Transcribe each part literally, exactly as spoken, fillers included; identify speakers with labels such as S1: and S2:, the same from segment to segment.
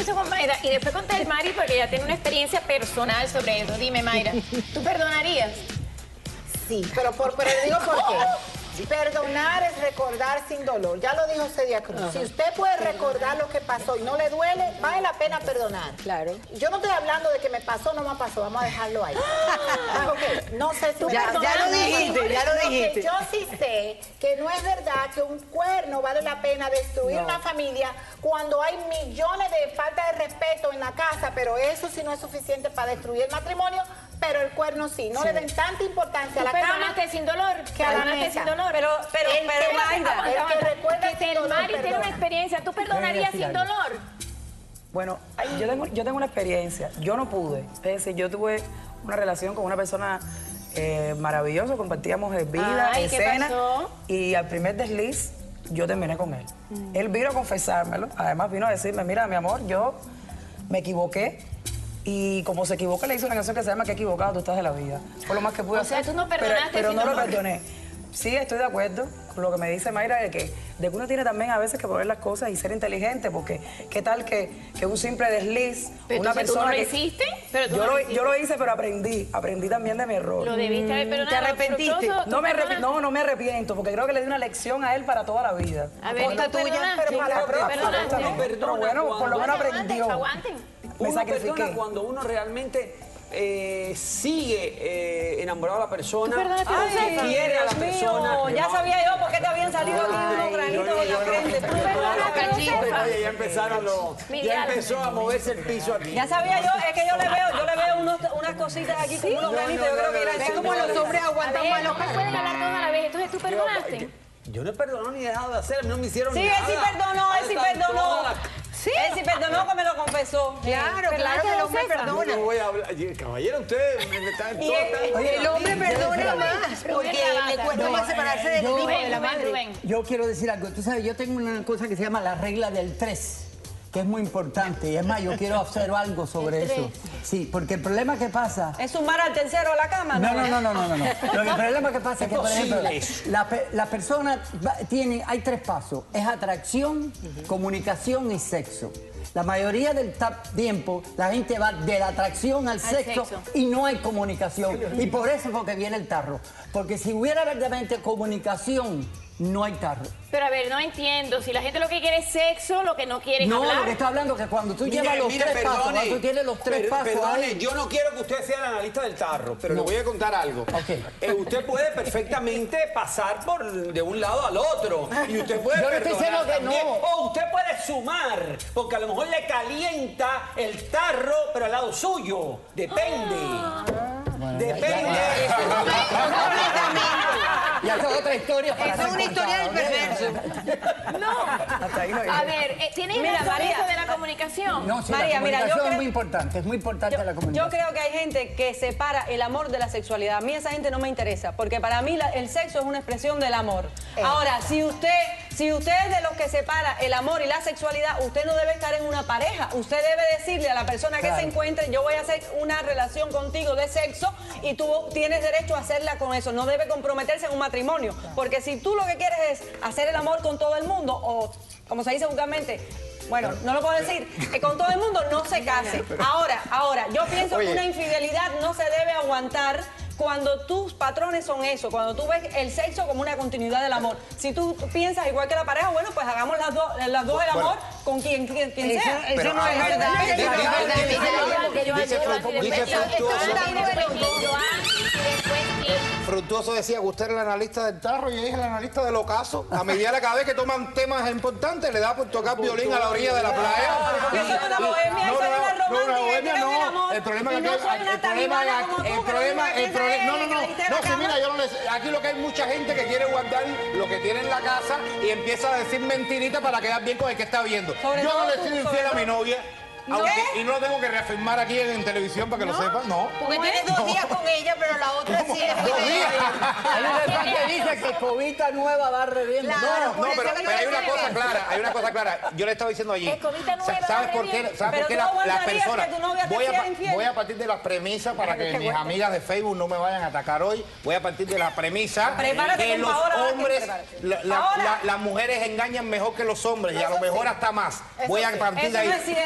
S1: hizo con Mayra y después con Telmari porque ella tiene una experiencia personal sobre eso. Dime, Mayra, ¿tú perdonarías?
S2: Sí, pero, por, pero digo por qué. Perdonar es recordar sin dolor. Ya lo dijo Celia Cruz. Uh-huh. Si usted puede recordar lo que pasó y no le duele, vale la pena perdonar.
S3: Claro.
S2: Yo no estoy hablando de que me pasó o no me pasó. Vamos a dejarlo ahí. Okay. No sé si...
S3: Ya, ya lo dijiste, ya lo dijiste.
S2: Yo sí sé que no es verdad que un cuerno vale la pena destruir no. una familia cuando hay millones de falta de respeto en la casa, pero eso sí no es suficiente para destruir el matrimonio. Pero el cuerno sí, no sí. le den tanta importancia a la cama.
S1: Perdonaste sin dolor,
S2: que
S1: perdonaste sin dolor.
S3: Pero, pero,
S1: el
S3: pero,
S1: que,
S3: Mayra,
S1: el que recuerda que Telmari tiene una
S3: perdona.
S1: experiencia, ¿tú perdonarías sin
S4: algo.
S1: dolor?
S4: Bueno, yo tengo, yo tengo una experiencia, yo no pude. Es decir, yo tuve una relación con una persona eh, maravillosa, compartíamos vida,
S1: Ay,
S4: escena.
S1: ¿qué pasó?
S4: Y al primer desliz, yo terminé con él. Mm. Él vino a confesármelo, además vino a decirme, mira, mi amor, yo me equivoqué. Y como se equivocó, le hice una canción que se llama Qué equivocado tú estás de la vida. Fue lo más que pude
S1: o sea,
S4: hacer.
S1: tú no perdonaste,
S4: Pero, pero no
S1: no
S4: lo perdoné. Sí, estoy de acuerdo con lo que me dice Mayra de que, de que uno tiene también a veces que poner las cosas y ser inteligente, porque qué tal que, que un simple desliz,
S1: pero
S4: una
S1: persona
S4: persona
S1: ¿tú no
S4: que...
S1: lo hiciste? Pero tú
S4: yo,
S1: no
S4: lo,
S1: lo hiciste.
S4: yo lo hice, pero aprendí. Aprendí también de mi error.
S1: Lo debiste haber perdonado.
S3: ¿Te arrepentiste?
S4: No, me arrepi no, no me arrepiento, porque creo que le di una lección a él para toda la vida.
S1: A ver,
S3: Costa
S1: ¿tú
S3: tuya,
S1: perdonaste?
S2: pero para la próxima.
S1: ¿Perdonaste?
S4: Pero bueno, por lo menos aprendió.
S1: Aguanten.
S4: Me
S5: uno
S4: sacrifiqué.
S5: perdona cuando uno realmente eh, sigue eh, enamorado de la persona,
S1: Ay,
S5: que quiere a la
S3: Dios mío,
S5: persona.
S3: ya sabía yo por qué te habían salido aquí unos granitos en la frente. Tú perdonaste.
S5: Oye, ya empezaron los, ya empezó a moverse el piso aquí.
S3: Ya sabía yo, es que yo le veo, yo le veo unos, unas cositas aquí como unos granitos, yo creo que era
S2: Es como los hombres aguantan
S1: A ver,
S2: más
S1: no
S2: los
S1: me pueden hablar toda la vez. Entonces, ¿tú perdonaste?
S5: Yo no he perdonado ni he dejado de hacer, a mí no me hicieron
S3: Sí,
S5: nada.
S3: él sí perdonó, él sí
S5: Están
S3: perdonó.
S5: todas las-
S3: Sí. Él sí perdonó que me lo confesó.
S2: Claro, claro que el hombre
S5: Yo
S2: perdona.
S5: no voy a hablar. Caballero, ustedes me están
S3: Y
S5: todos
S3: el-
S5: tan-
S2: Oye, el hombre perdona más, porque
S1: Rubén
S2: le cuesta más separarse del hijo de la
S1: Rubén,
S2: madre.
S1: Rubén.
S6: Yo quiero decir algo. Tú sabes, yo tengo una cosa que se llama la regla del tres, que es muy importante. Y es más, yo quiero hacer algo sobre eso. Sí, porque el problema que pasa...
S3: ¿Es sumar al tercero a la cama?
S6: No, no, no, no, no, no. no. Lo que el problema que pasa es que, por ejemplo,
S5: posible eso.
S6: la, pe- la persona va- tiene... Hay tres pasos. Es atracción, comunicación y sexo. La mayoría del tap- tiempo la gente va de la atracción al, sexo,
S1: sexo.
S6: y no hay comunicación. Y por eso es porque viene el tarro. Porque si hubiera verdaderamente comunicación, no hay tarro.
S1: Pero a ver, no entiendo. Si la gente lo que quiere es sexo, lo que no quiere es
S6: No,
S1: hablar.
S6: lo que estoy hablando es que cuando tú
S5: Mire,
S6: llevas los
S5: mire,
S6: tres pasos,
S5: perdone,
S6: cuando tú tienes los tres
S5: per-
S6: pasos
S5: perdone,
S6: ahí...
S5: yo no quiero que usted sea el analista del tarro, pero
S6: No.
S5: le voy a contar algo.
S6: Ok.
S5: Eh, usted puede perfectamente pasar por de un lado al otro. Y usted puede
S6: Yo no estoy
S5: perdonar
S6: diciendo que
S5: también.
S6: no.
S5: O usted puede sumar, porque a lo mejor le calienta el tarro, pero al lado suyo. Depende.
S6: Bueno, ya-
S5: Depende.
S6: Y esa es otra historia para
S2: Esa es
S6: ser
S2: una historia del
S6: contada, ¿ok?
S2: perverso.
S1: No.
S4: Hasta ahí no
S1: A
S4: llegué.
S1: ver, eh, ¿tienes
S3: Mira,
S1: razón
S3: María.
S1: eso de la comunicación?
S6: No, sí,
S3: María,
S6: la
S3: mira, yo
S6: comunicación
S3: creo-
S6: es muy importante, es muy importante la
S3: Yo,
S6: comunicación.
S3: yo creo que hay gente que separa el amor de la sexualidad. A mí esa gente no me interesa, porque para mí la- el sexo es una expresión del amor. Ahora, si usted, si usted es de los que separa el amor y la sexualidad, usted no debe estar en una pareja. Usted debe decirle a la persona que
S6: Claro.
S3: se encuentre, yo voy a hacer una relación contigo de sexo y tú tienes derecho a hacerla con eso. No debe comprometerse en un matrimonio, porque si tú lo que quieres es hacer el amor con todo el mundo, o como se dice vulgarmente, bueno, no lo puedo decir, eh, con todo el mundo no se case. Ahora, ahora, yo pienso que una infidelidad no se debe aguantar cuando tus patrones son eso, cuando tú ves el sexo como una continuidad del amor. Si tú piensas igual que la pareja, bueno, pues hagamos las dos las dos el amor con quien, quien, quien
S2: Eso,
S3: sea.
S2: eso
S5: Pero
S2: no es
S5: ahora-
S2: verdad.
S5: Dice-
S2: Eso no es
S5: dice-
S2: verdad.
S5: dice-
S1: Porque yo
S5: dice
S1: antes,
S5: Fructuoso-
S1: y después
S5: dice
S1: yo-
S5: Fructuoso-
S1: y después Joan, y después quién.
S7: Fructuoso decía que usted era el analista del tarro y ella es el analista del ocaso. A medida que cada vez que toman temas importantes le da por tocar violín a la orilla de la playa.
S3: Porque eso es una bohemia, eso es una romántica,
S7: no, una bohemia
S3: creo en el
S7: no.
S3: amor.
S7: El problema
S3: Y
S7: es que
S3: no soy una
S7: el problema
S3: talibana
S7: es
S3: como tú,
S7: el
S3: que lo
S7: problema
S3: único que
S7: el problema
S3: piensa
S7: no no
S3: es
S7: no
S3: que la
S7: no
S3: cama.
S7: sí, mira, yo no les, aquí lo que hay mucha gente que quiere guardar lo que tiene en la casa y empieza a decir mentiritas para quedar bien con el que está viendo.
S3: Sobre
S7: Yo
S3: todo
S7: no le
S3: tú,
S7: soy
S3: sobre
S7: infiel a
S3: todo.
S7: mi novia. Aunque, y no lo tengo que reafirmar aquí en, en televisión para que lo sepan, no.
S2: Porque tienes dos días con ella, pero la otra sí es muy
S7: Dos
S2: de-
S7: días.
S6: Hay un refrán que dice que cobita nueva barre bien.
S2: Claro.
S7: No,
S2: por
S7: no,
S2: eso
S7: pero,
S2: que yo
S7: pero hay una
S2: decía
S7: cosa
S2: que-
S7: clara, hay una cosa clara. Yo le estaba diciendo allí.
S1: Escobita nueva,
S7: Sa- ¿Sabes
S1: barre
S7: por qué?
S1: bien.
S7: ¿Sabes
S3: Pero
S7: por qué
S3: tú
S7: la- las
S3: aguantarías
S7: personas?
S3: que tu novia te
S7: Voy a,
S3: sea
S7: pa-
S3: infiel.
S7: voy a partir de las premisas para que mis amigas de Facebook no me vayan a atacar hoy. Voy a partir de la premisa
S3: Prepárate,
S7: que
S3: que
S7: los
S3: pa' ahora va que
S7: hombres,
S3: prepárate.
S7: la- la-
S3: Ahora.
S7: la- las mujeres engañan mejor que los hombres y a lo
S3: Eso
S7: mejor
S3: sí.
S7: hasta más.
S2: Eso
S7: Voy a
S2: sí.
S7: partir de
S3: Eso
S7: ahí.
S3: no es cierto.
S7: Pero
S3: Eso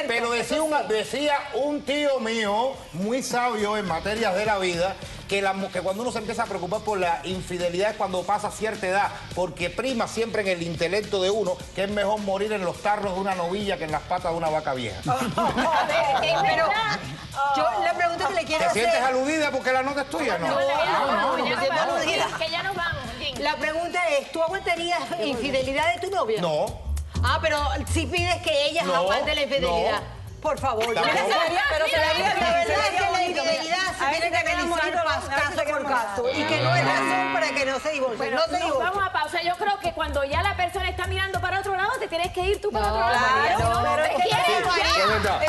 S7: decía, una- decía un tío mío, muy sabio en materias de la vida, que, la, que cuando uno se empieza a preocupar por la infidelidad es cuando pasa cierta edad, porque prima siempre en el intelecto de uno que es mejor morir en los tarros de una novilla que en las patas de una vaca vieja.
S8: Pero yo la pregunta que le quiero
S7: ¿Te
S8: hacer...
S7: sientes aludida porque la nota es tuya? No.
S1: No, ya nos
S8: no,
S1: vamos,
S8: no,
S1: ya
S8: me
S1: nos
S8: siento
S1: vamos,
S8: aludida.
S1: Jim, que ya nos vamos, Jim.
S8: La pregunta es, ¿tú aguantarías infidelidad de tu novia?
S7: No.
S8: Ah, pero si pides que ella
S7: No,
S8: aguante la infidelidad.
S7: no.
S8: Por favor.
S7: Tampoco.
S8: Pero se vería-
S3: Pero se vería
S8: la
S3: bien,
S8: verdad
S3: se
S8: es
S3: vería
S8: que la
S3: bonito, mira.
S8: infidelidad
S3: A
S8: se
S3: ver
S8: tiene
S3: si
S8: que
S3: te queda
S8: analizar
S3: bonito,
S8: pas-
S3: a ver si te
S8: caso
S3: queda
S8: por
S3: bonito.
S8: caso. Y que no es razón para que no se divorcien.
S1: Bueno,
S8: No se
S1: nos
S8: divorcien.
S1: vamos a pausa. Yo creo que cuando ya la persona está mirando para otro lado, te tienes que ir tú para otro lado.
S8: Claro,
S1: María.
S8: no,
S1: No,
S8: pero
S1: te
S8: es que
S1: quieres,
S8: María,
S1: ya.
S7: Es verdad.